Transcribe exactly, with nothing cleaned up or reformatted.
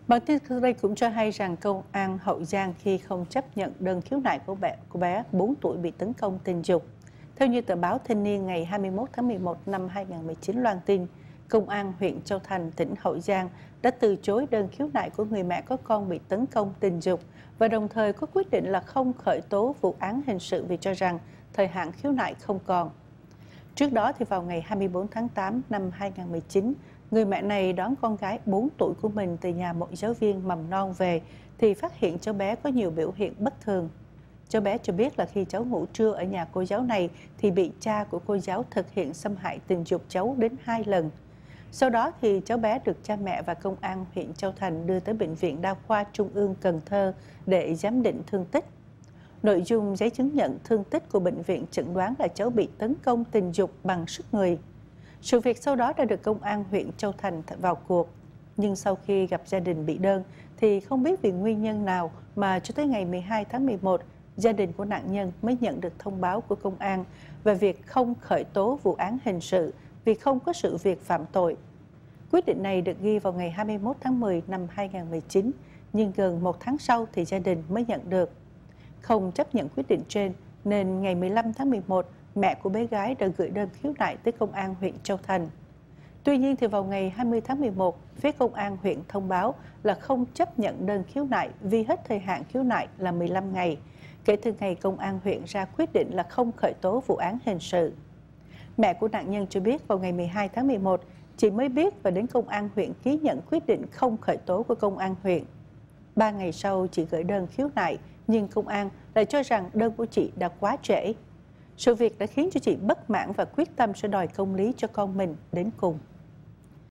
Bản tin sau đây cũng cho hay rằng công an Hậu Giang khi không chấp nhận đơn khiếu nại của bé, của bé bốn tuổi bị tấn công tình dục. Theo như tờ báo Thanh niên ngày hai mươi mốt tháng mười một năm hai nghìn không trăm mười chín loan tin, Công an huyện Châu Thành, tỉnh Hậu Giang đã từ chối đơn khiếu nại của người mẹ có con bị tấn công tình dục và đồng thời có quyết định là không khởi tố vụ án hình sự vì cho rằng thời hạn khiếu nại không còn. Trước đó thì vào ngày hai mươi tư tháng tám năm hai nghìn không trăm mười chín, người mẹ này đón con gái bốn tuổi của mình từ nhà một giáo viên mầm non về thì phát hiện cháu bé có nhiều biểu hiện bất thường. Cháu bé cho biết là khi cháu ngủ trưa ở nhà cô giáo này thì bị cha của cô giáo thực hiện xâm hại tình dục cháu đến hai lần. Sau đó thì cháu bé được cha mẹ và công an huyện Châu Thành đưa tới Bệnh viện Đa khoa Trung ương Cần Thơ để giám định thương tích. Nội dung giấy chứng nhận thương tích của bệnh viện chẩn đoán là cháu bị tấn công tình dục bằng sức người. Sự việc sau đó đã được công an huyện Châu Thành vào cuộc. Nhưng sau khi gặp gia đình bị đơn thì không biết vì nguyên nhân nào mà cho tới ngày mười hai tháng mười một, gia đình của nạn nhân mới nhận được thông báo của công an về việc không khởi tố vụ án hình sự vì không có sự việc phạm tội. Quyết định này được ghi vào ngày hai mươi mốt tháng mười năm hai nghìn không trăm mười chín, nhưng gần một tháng sau thì gia đình mới nhận được. Không chấp nhận quyết định trên, nên ngày mười lăm tháng mười một, mẹ của bé gái đã gửi đơn khiếu nại tới công an huyện Châu Thành. Tuy nhiên thì vào ngày hai mươi tháng mười một, phía công an huyện thông báo là không chấp nhận đơn khiếu nại vì hết thời hạn khiếu nại là mười lăm ngày, kể từ ngày công an huyện ra quyết định là không khởi tố vụ án hình sự. Mẹ của nạn nhân cho biết vào ngày mười hai tháng mười một, chị mới biết và đến công an huyện ký nhận quyết định không khởi tố của công an huyện. Ba ngày sau, chị gửi đơn khiếu nại, nhưng công an lại cho rằng đơn của chị đã quá trễ. Sự việc đã khiến cho chị bất mãn và quyết tâm sẽ đòi công lý cho con mình đến cùng.